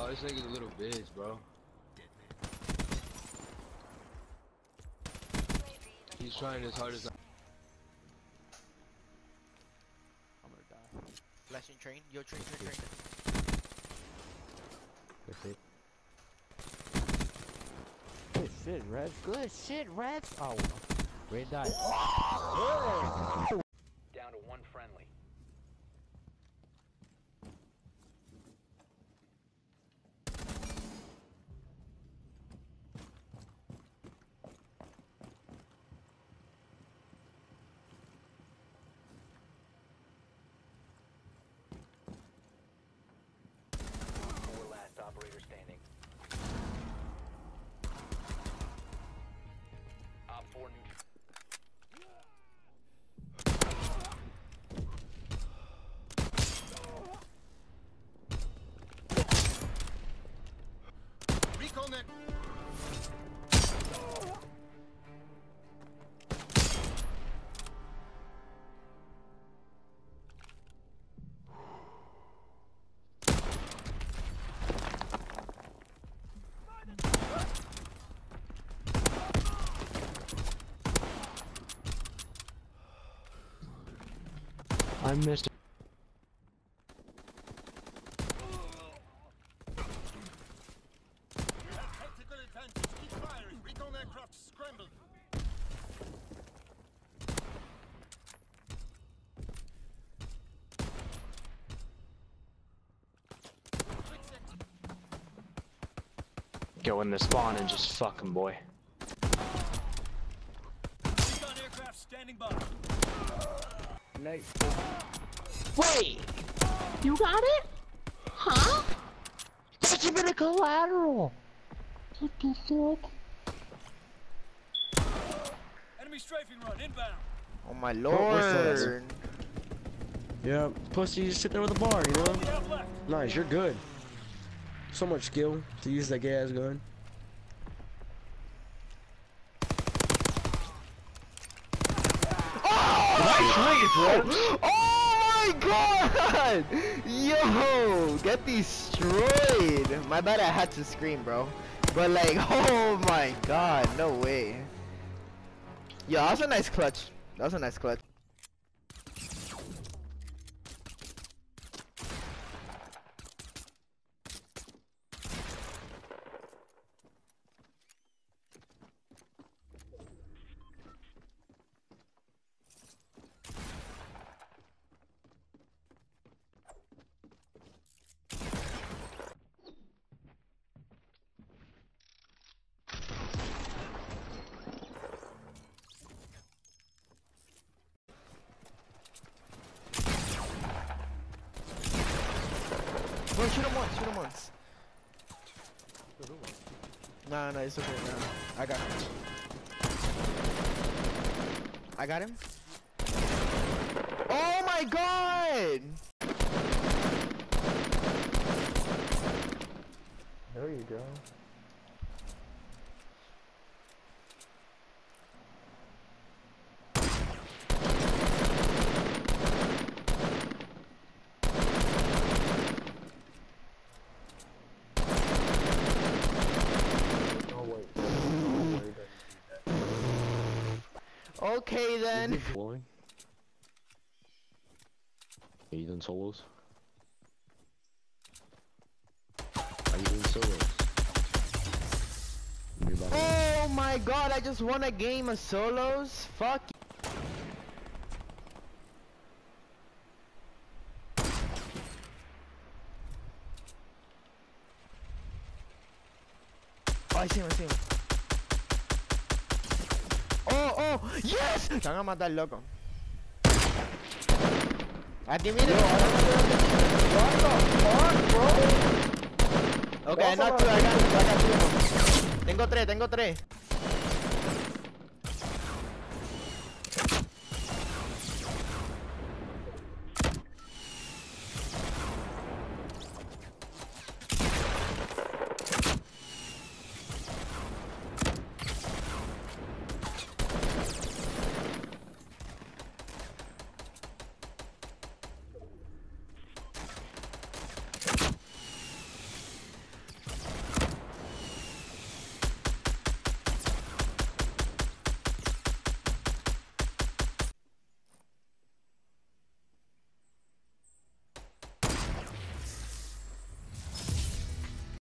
Oh, this nigga's a little bitch, bro. He's trying his hardest. I'm gonna die. Flashing train. Yo, train. That's it. Good shit, Revs. Good shit, Revs. Oh, red dot. Down to one friendly. Operator standing. Op 4 neutral. Recon that. I missed it. You have tactical advantage. Keep firing. Recon aircraft scrambled. Go in the spawn and just fuck him, boy. Recon aircraft standing by. Nice. Wait! You got it? Huh? That's a bit of collateral! What the fuck? Enemy strafing run inbound. Oh my what's that? lord. Yeah, pussy, you just sit there with a bar, you We know? have left. Nice, you're good. So much skill to use that gay ass gun. Oh my god! Yo! Get destroyed! My bad, I had to scream, bro. But like, oh my god, no way. Yo, that was a nice clutch. That was a nice clutch. Bro, shoot him once. No, it's okay, no. I got him. Oh my god! There you go. Okay then. Are you doing solos? Are you doing solos? Oh my god, I just won a game of solos? Fuck. Oh, I see him. Oh, yes! Te van a matar, loco. Aquí, mire. What the fuck, bro? Okay, I knocked two. Tengo tres.